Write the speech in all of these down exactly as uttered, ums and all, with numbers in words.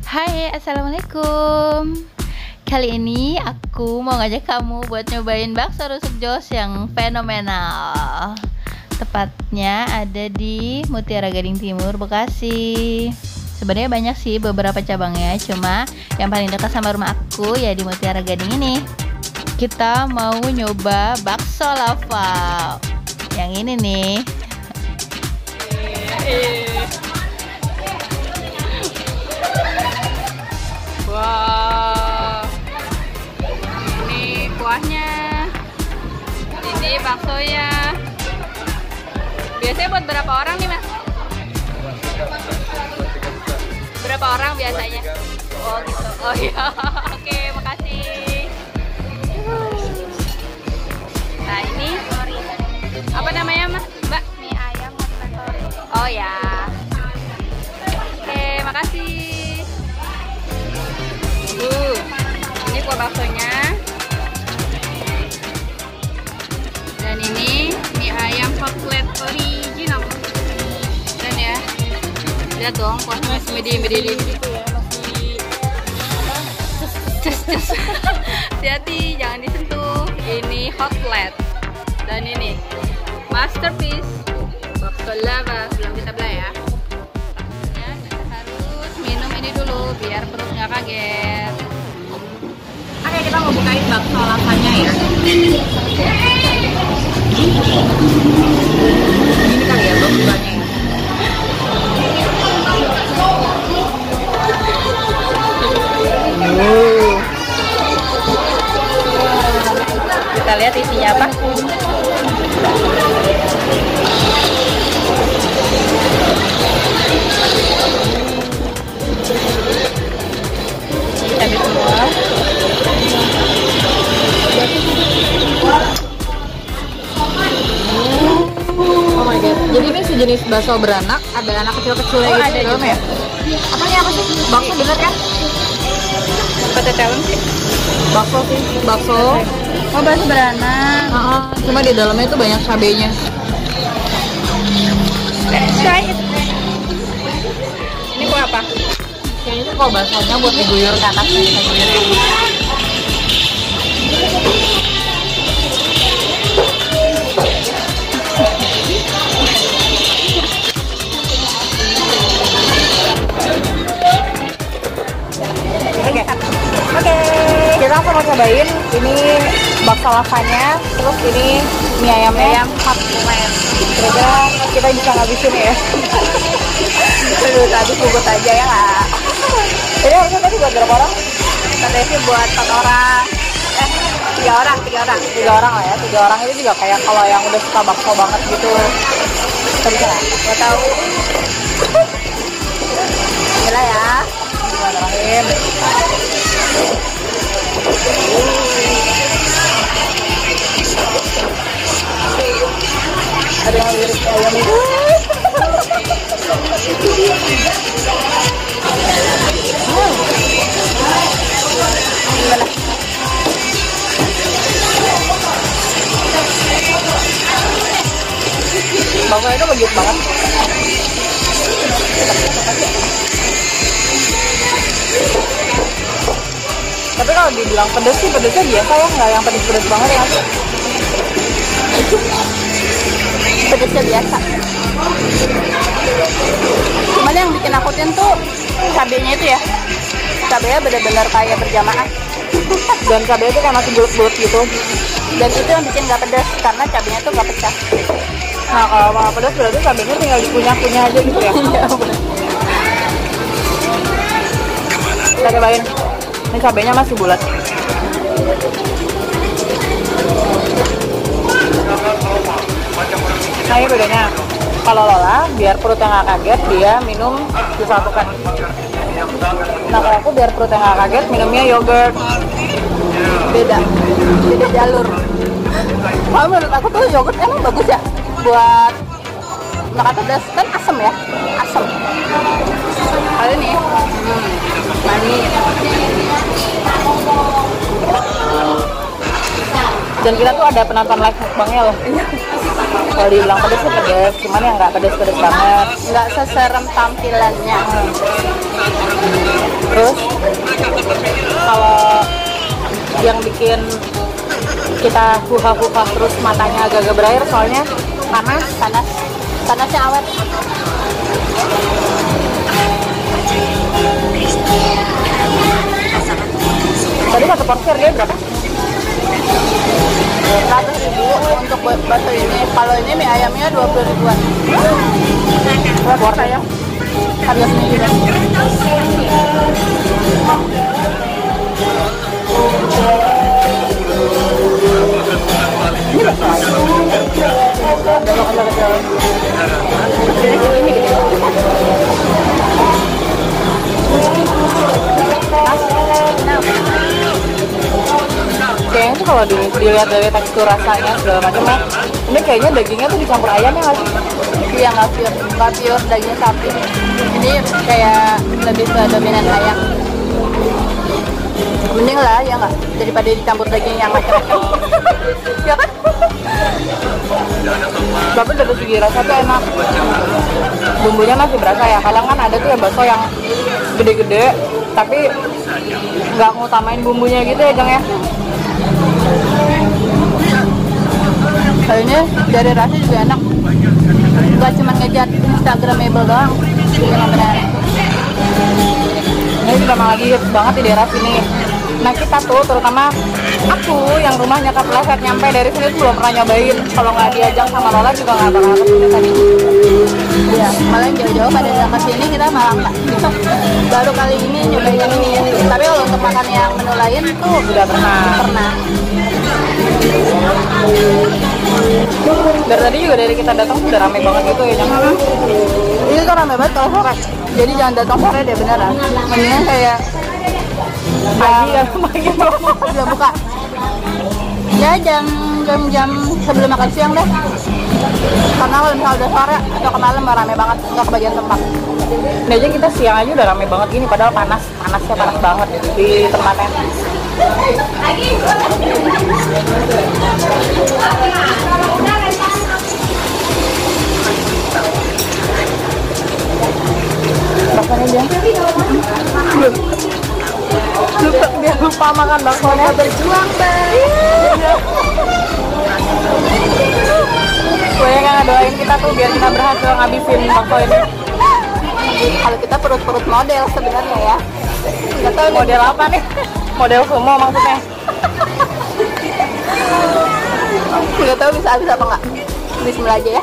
Hai, assalamualaikum. Kali ini aku mau ngajak kamu buat nyobain bakso rusuk Jos yang fenomenal. Tepatnya ada di Mutiara Gading Timur, Bekasi. Sebenarnya banyak sih beberapa cabangnya, cuma yang paling dekat sama rumah aku ya di Mutiara Gading ini. Kita mau nyoba bakso lava yang ini nih. Wow, ini kuahnya, ini baksonya. Biasanya buat berapa orang nih, Mas? Berapa orang biasanya? Oh gitu. Oh iya. Oke, makasih. Nah ini apa namanya, Mas? Mbak? Mie ayam mozzarella. Oh ya. Oke, makasih. Uh, ini kuah baksonya. Dan ini mie ayam coklat original. Dan ya, lihat dong kuahnya masih medi-medi gitu ya, masih cus cus. Hati-hati, jangan disentuh. Ini hot plate. Dan ini masterpiece bakso lava. Belum kita belah ya. Ya, kita harus minum ini dulu biar perut nggak kaget. Oke, kita mau bukain bakso lavanya ya. Ini kali ya baksonya ya. Uh. Kita lihat isinya apa. Cabai semua. Oh my god. Jadi ini sejenis bakso beranak, ada anak kecil-kecilnya Oh, gitu ada di dalam juga. ya? Apa nih apa sih? Bakso bener kan? Petetelan sih. Bakso sih, bakso. Oh, bakso beranak. Uh-uh. Cuma di dalamnya itu banyak cabenya. Let's try it. Ini kuah apa? Kayaknya itu kalau baksonya buat diguyur ke atas nih, diguyur. Oke. Oke, kita langsung mau cobain ini bakso lavanya, terus ini mie ayamnya. Ayam hot plate. Kira-kira kita bisa ngabisin ya? Terus tadi bubut aja ya nggak? Jadi harusnya tadi buat berapa orang? Katanya sih buat empat orang. Eh, tiga orang, tiga orang. Tiga orang lah ya, tiga orang itu juga kayak kalau yang udah suka bakso banget gitu. Kita bisa nggak? Gak tahu. Gila ya. Bismillahirrahmanirrahim. Ada yang lirik ayam itu. Hmm. Gimana? Bakso itu legit banget. Tapi kalau dibilang pedes sih pedesnya biasa ya, nggak yang pedes-pedes banget ya. Pedesnya biasa. Cuman yang bikin nakutin tuh cabenya itu ya. Cabenya bener-bener kayak berjamaah. Dan cabenya itu kayak masih bulut-bulut gitu. Dan itu yang bikin gak pedas karena cabenya tuh gak pecah. Nah kalau mau pedas berarti cabenya tinggal dikunyah-kunyah aja gitu ya. Kita cobain. Ini cabenya masih bulat. Nah ini bedanya. Kalau Lola biar perutnya nggak kaget dia minum disatukan. Nah kalau aku biar perutnya nggak kaget minumnya yogurt. Beda. Beda jalur. Kalau menurut aku tuh yogurt emang bagus ya buat Nggak pedas, kan asam ya? Asam. Kali ini hmm, manis. Dan kita tuh ada penonton live mukbangnya loh. Kalau dibilang pedes sih pedes, cuman yang nggak pedes-pedes banget. Nggak seserem tampilannya. Terus Kalau yang bikin kita huha-huha terus matanya agak-agak berair soalnya panas, panas, panasnya awet. Tadi satu porsi harganya berapa? seratus ribu untuk bakso ini. Kalau ini mie ayamnya dua puluh ribuan. Berapa ya? Harga sini juga. Ini bakso ayam. Ini gede. Kayaknya tuh kalau di, dilihat dari tekstur rasanya segala macam ya, ini kayaknya dagingnya tuh dicampur ayam ya nggak sih? Iya, nggak pure, nggak pure daging sapi. Ini kayak lebih ke dominan ayam. Mending lah ya nggak, daripada dicampur daging yang macam-macam. Ya kan? Tapi dari segi rasa tuh enak. Bumbunya masih berasa ya. Kadang kan ada tuh ya bakso yang gede-gede, tapi nggak ngutamain bumbunya gitu ya, Jang ya. Kayaknya dari rasa juga enak, gak cuma ngejar instagramable doang, benar-benar. Ini juga emang lagi hits banget di daerah sini. Nah kita tuh, terutama aku yang rumahnya kepleset nyampe dari sini tuh belum pernah nyobain. Kalau nggak diajak sama Lola juga nggak bakal kesini tadi. Iya, malah jauh-jauh pada datang ke sini kita malah nggak. Baru kali ini nyobain yang ini. Tapi kalau untuk makan yang menu lain tuh udah pernah. Pernah. Dari tadi juga dari kita datang tuh udah rame banget gitu ya, jangan. Ini tuh rame banget kalau sore. Jadi jangan datang sore deh beneran. Mendingan kayak pagi kan, pagi udah buka. Ya jam jam jam sebelum makan siang deh. Karena kalau misalnya udah sore atau ke malam rame banget, nggak kebagian tempat. Ini aja kita siang aja udah rame banget gini, padahal panas, panasnya panas banget di tempatnya. Baksonya dia lupa, dia lupa makan baksonya. Berjuang bang. Gue yang ngedoain kita tuh biar kita berhasil ngabisin bakso ini. Kalau kita perut-perut model sebenarnya ya. Nggak tahu model apa nih? Model sumo maksudnya. Nggak tahu bisa habis apa nggak. Bismillah aja ya.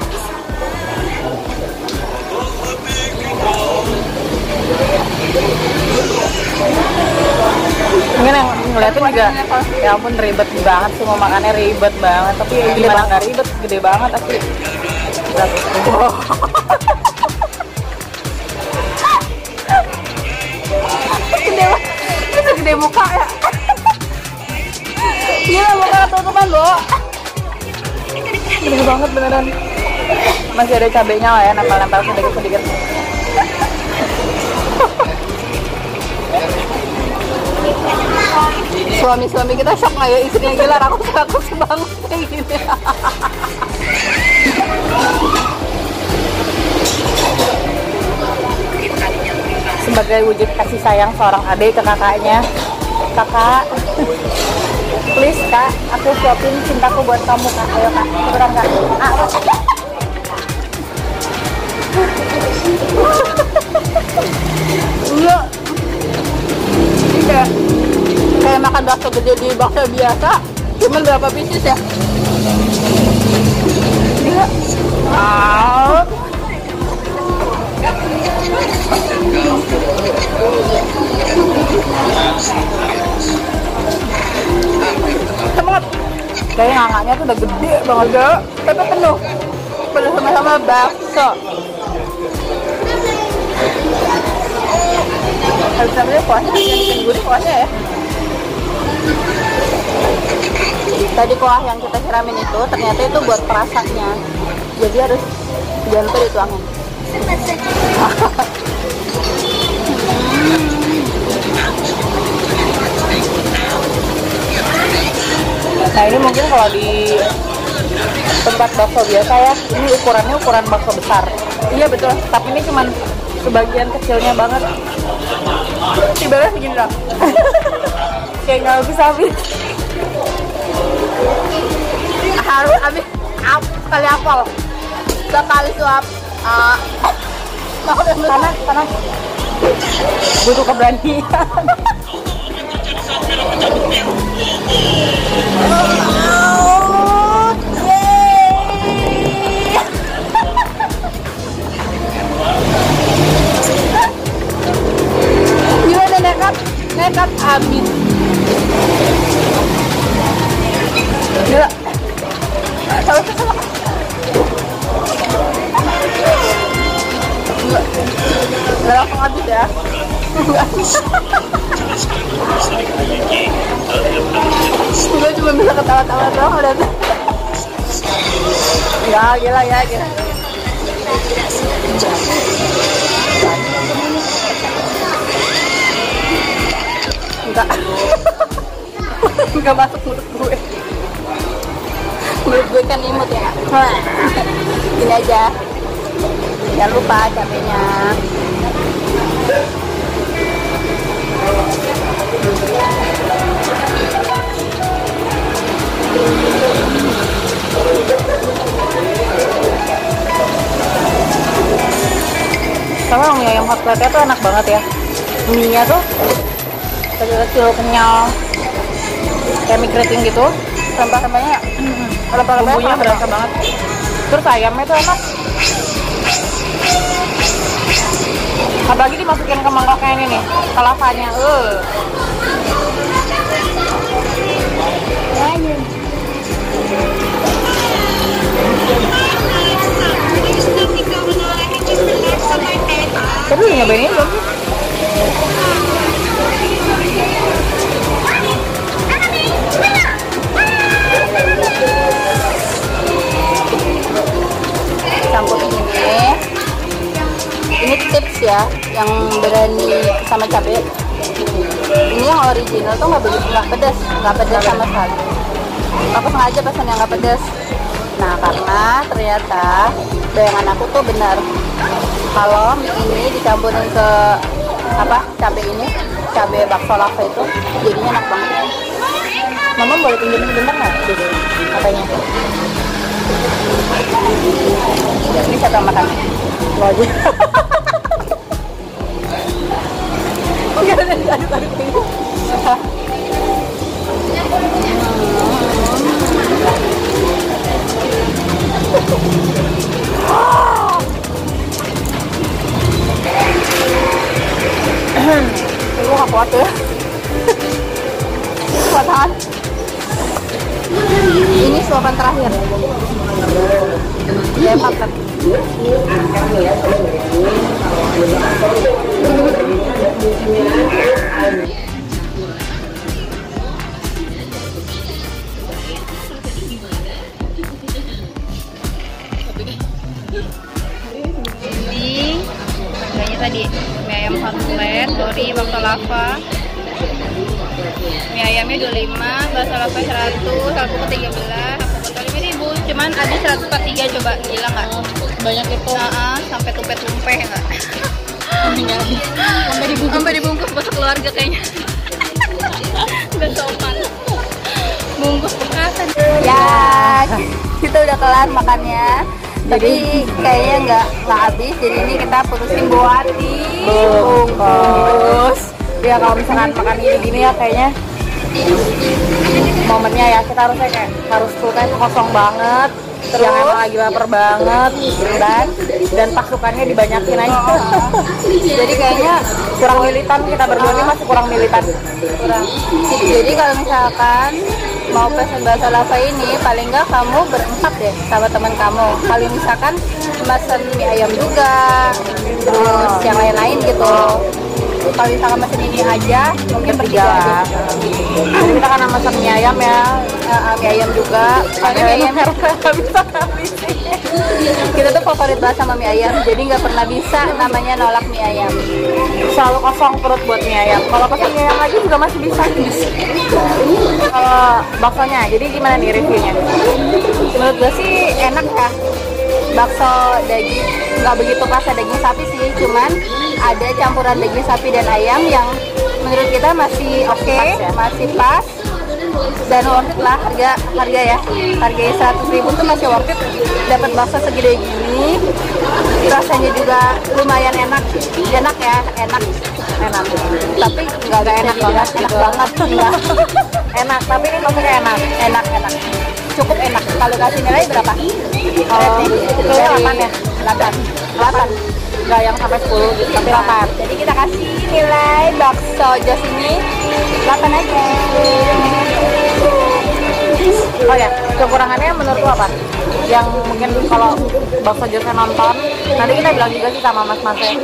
Mungkin yang ngeliatin juga, ya ampun ribet banget sih mau makannya, ribet banget. Tapi gimana nggak ribet, gede banget asli. Wow. Gede banget, segede muka ya. Gila muka tutupan Bo. Gede banget beneran. Masih ada cabenya lah ya, nempel-nempel sedikit-sedikit. Suami-suami kita shock nggak ya, istrinya gila rakus-rakus banget kayak gini. Sebagai wujud kasih sayang seorang adik ke kakaknya, kakak, please kak, aku suapin cintaku buat kamu kak, ayo kak, beneran kak. Ah, iya, kayak kayak makan bakso gede di bakso biasa, cuman berapa pieces ya? Gila. Wow. Semangat. Kayaknya ngangaknya tuh udah gede banget ya, tapi penuh, penuh sama-sama bakso. Harus sampai kuahnya, yang bikin gurih kuahnya ya. Tadi kuah yang kita siramin itu ternyata itu buat perasanya, jadi harus jangan lupa dituangin. Nah ini mungkin kalau di tempat bakso biasa ya, ini ukurannya ukuran bakso besar. Iya betul, tapi ini cuman sebagian kecilnya banget. Tiba-tiba segini dong. Kayak nggak bisa habis. Harus habis ap, kali apel. Sekali suap. Uh, panas, panas. Butuh keberanian. Gimana nekat? Nekat habis. Gila. Nggak langsung habis ya. Gue cuma bisa ketawa-tawa doang udah. Ya gila ya gila. Enggak. Enggak masuk mulut gue. Mulut gue kan imut ya. Gini aja. Jangan lupa cabenya. Sama mie ayam hot plate tuh enak banget ya. Mie-nya tuh kecil-kecil, kenyal, kayak mie keriting gitu. Rempah-rempahnya, rempah-rempahnya bumbunya berasa banget. Terus ayamnya tuh enak. Apalagi dimasukin ke mangkoknya ini nih, ke lavanya. Uh. Tapi udah nyobain ini belum sih? Campur ini. Ini tips ya, yang berani sama cabai. Ini yang original tuh nggak begitu, nggak pedas, nggak pedas sama sekali. Aku sengaja pesan yang nggak pedas. Nah karena ternyata bayangan aku tuh benar. Kalau mie ini dicampurin ke apa cabai ini, cabai bakso lava itu, jadinya enak banget. Mama boleh pinjemin sebentar nggak? Katanya. Ini siapa yang makan? Lo aja. Enggak ada aduk-aduk ini. Gue gak kuat ya. Kuat tahan. Ini suapan terakhir. Ya makan. Ini harganya tadi mie ayam hot plate, dori, bakso lava. Mie ayamnya dua puluh lima, bakso lava seratus, alpukat tiga belas, alpukat lima ribu. Cuman ada seratus empat puluh tiga, coba gila nggak? Banyak itu. Nah, sampai tumpeh-tumpeh nggak? Sampai dibungkus. Sampai dibungkus bahasa keluarga kayaknya. Nggak sopan. Bungkus bekasan. Ya, kita udah kelar makannya. Tapi kayaknya nggak nggak habis. Jadi ini kita putusin buat dibungkus. Ya kalau misalkan makan ini gini ya kayaknya momennya ya kita harusnya kayak harus kulkas kosong banget. Terus yang emang lagi lapar banget dan dan pasukannya dibanyakin aja. Jadi kayaknya kurang militan, kita berdua ini masih kurang militan. Kurang. Jadi kalau misalkan mau pesen bakso lava ini paling nggak kamu berempat deh sama teman kamu. Kalau misalkan pesen mie ayam juga, terus yang lain-lain gitu. Kalau misalkan pesen ini aja mungkin bertiga aja. Jadi kita kan pesen mie ayam ya, uh, mie ayam juga. Soalnya mie ayam nggak bisa habisin. Kita tuh favorit banget sama mie ayam, jadi nggak pernah bisa namanya nolak mie ayam. Selalu kosong perut buat mie ayam. Kalau pesen mie ayam lagi juga masih bisa. Kalau baksonya, jadi gimana nih reviewnya? Menurut gue sih enak ya. bakso daging, nggak begitu kerasa daging sapi sih, cuman ada campuran daging sapi dan ayam yang menurut kita masih oke, okay, ya? Masih pas dan worth it lah, harga harga ya harganya seratus ribu tuh masih worth it. Dapat bakso segede gini, rasanya juga lumayan enak enak ya enak enak tapi nggak nggak enak banget enak banget enggak enak tapi ini maksudnya enak enak enak cukup enak. Kalau kasih nilai berapa? Oh, itu delapan ya, delapan delapan nggak yang sampai sepuluh gitu, tapi delapan. Jadi kita kasih nilai bakso Jos ini delapan aja. Oh ya, kekurangannya menurutku apa? Yang mungkin kalau bakso Josnya nonton, nanti kita bilang juga sih sama mas-masnya.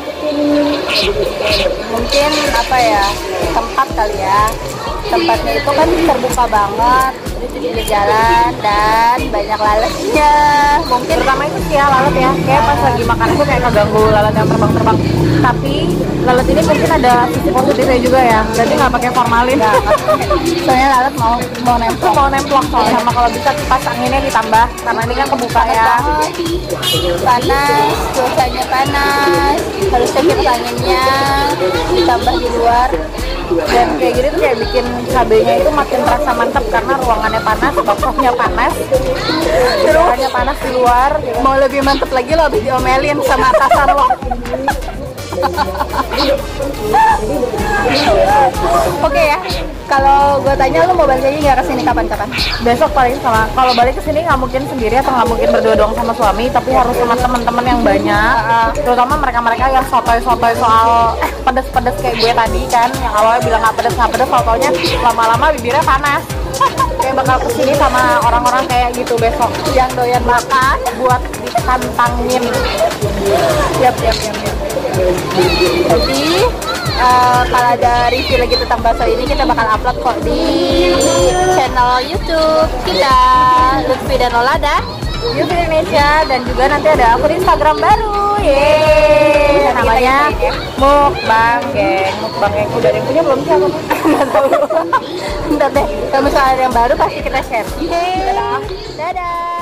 Mungkin apa ya, tempat kali ya. Tempatnya itu kan terbuka banget, terus di jalan dan banyak lalatnya. Mungkin pertama itu sih ya lalat ya, kayak pas lagi makan itu kayak keganggu lalat yang terbang-terbang. Tapi lalat ini mungkin ada sisi positifnya juga ya, berarti nggak pakai formalin. Nah, soalnya lalat mau mau nemplok, mau nemplok soalnya. Sama kalau bisa kipas anginnya ditambah, karena ini kan kebuka ya. Panas, cuacanya panas, harusnya kipas anginnya ditambah di luar. Dan kayak gini tuh kayak bikin cabenya itu makin terasa mantap karena ruangannya panas, baksonya panas, ruangannya panas di luar. Mau lebih mantap lagi lo habis diomelin sama atasan lo. Oke ya, kalau gue tanya lo mau balik lagi nggak kesini kapan-kapan? Besok paling sama. Kalau balik ke sini nggak mungkin sendiri atau nggak mungkin berdua doang sama suami, tapi harus sama teman-teman yang banyak. Terutama mereka-mereka yang sotoy-sotoy soal pedes-pedes kayak gue tadi kan, yang awalnya bilang nggak pedes nggak pedes, fotonya lama-lama bibirnya panas. Kayak bakal kesini sama orang-orang kayak gitu besok yang doyan makan buat ditantangin. Yap, yap, yap, yap. Jadi uh, kalau ada review lagi tentang bakso ini kita bakal upload kok di channel YouTube kita, Lutfi dan Olada YouTube Indonesia, dan juga nanti ada akun Instagram baru, yeay, namanya Mukbang Geng. Mukbang Geng udah ada yang punya belum sih aku? Nggak tahu. Ntar deh, kalau misalnya ada yang baru pasti kita share. Dadah. Dadah.